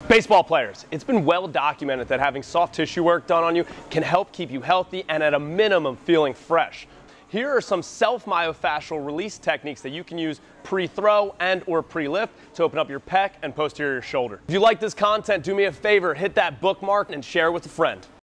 Baseball players, it's been well documented that having soft tissue work done on you can help keep you healthy and at a minimum feeling fresh. Here are some self-myofascial release techniques that you can use pre-throw and or pre-lift to open up your pec and posterior shoulder. If you like this content, do me a favor, hit that bookmark and share it with a friend.